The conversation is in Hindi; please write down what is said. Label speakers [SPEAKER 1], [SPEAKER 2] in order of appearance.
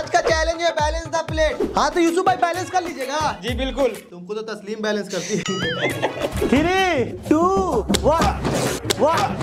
[SPEAKER 1] आज का चैलेंज है बैलेंस द प्लेट। हाँ तो यूसुफ भाई बैलेंस कर लीजिएगा।
[SPEAKER 2] जी बिल्कुल।
[SPEAKER 1] तुमको तो तस्लीम बैलेंस करती है। 3, 2, 1।